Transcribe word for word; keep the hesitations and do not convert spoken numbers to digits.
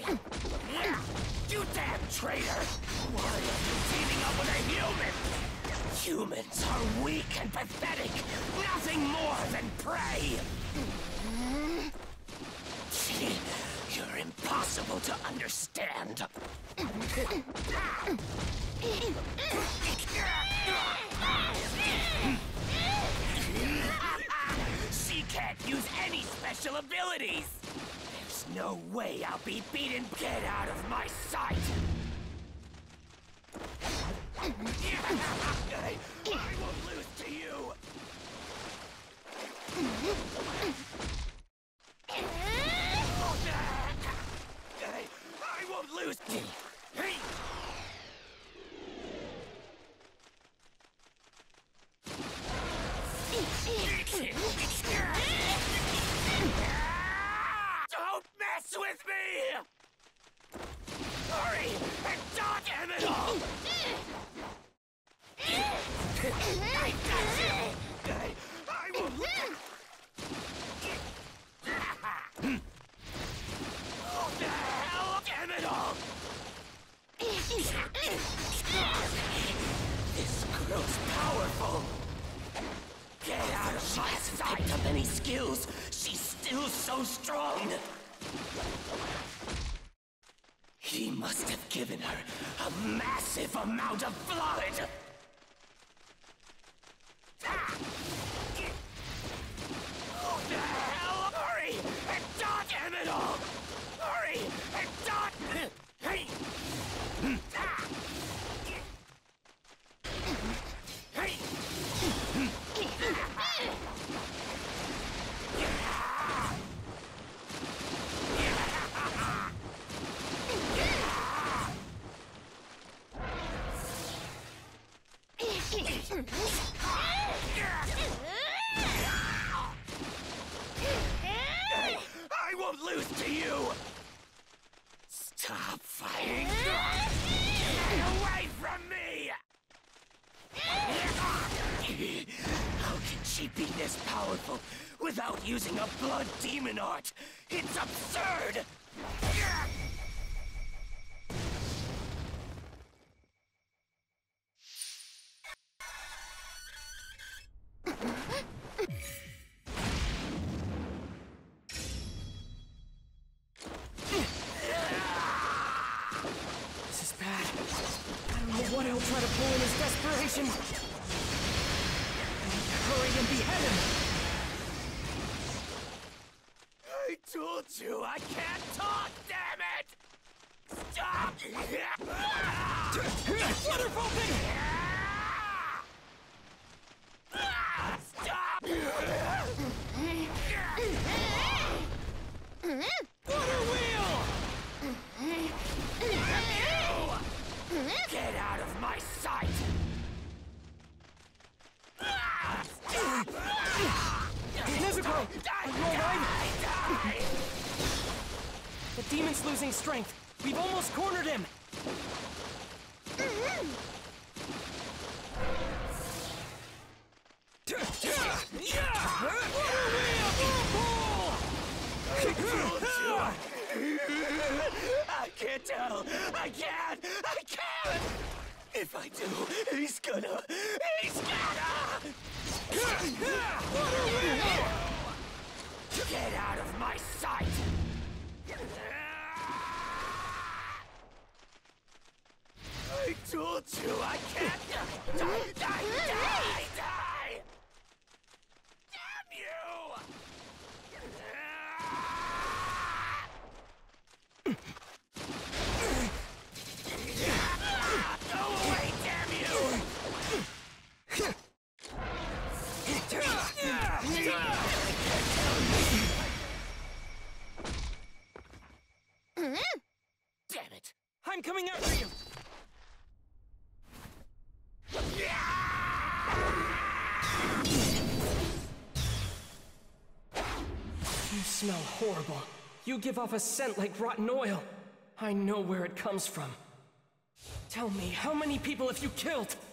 me! You damn traitor! Why are you teaming up with a human? Humans are weak and pathetic! Nothing more than prey! You're impossible to understand! She can't use any special abilities! There's no way I'll be beaten! Get out of my sight! I won't lose to you! I won't lose to you! Don't mess with me! Hurry and dodge him at all! I got you! I, I will... Oh, the hell! Damn it all! This girl's powerful! Get out of my sight! Picked up any skills. She's still so strong. He must have given her a massive amount of blood. Oh, the hell! Hurry and dodge him at all! Hurry and dodge! Hey! Hey! I won't lose to you! Stop fighting! Get away from me! How can she be this powerful without using a blood demon art? It's absurd! This is bad. I don't know what he'll try to pull in his desperation. I need to hurry and behead him! I told you I can't talk, damn it! Stop! Wonderful thing! Stop! Water wheel! Get out of my sight! Nezuko! Are you alright? The demon's losing strength. We've almost cornered him! I can't tell! I can't! I can't! If I do, he's gonna... He's gonna... Get out of my sight! I told you I can't... Die, die, die, die! Damn you! Go away, damn you! Damn it! I'm coming after you! You smell horrible. You give off a scent like rotten oil. I know where it comes from. Tell me, how many people have you killed?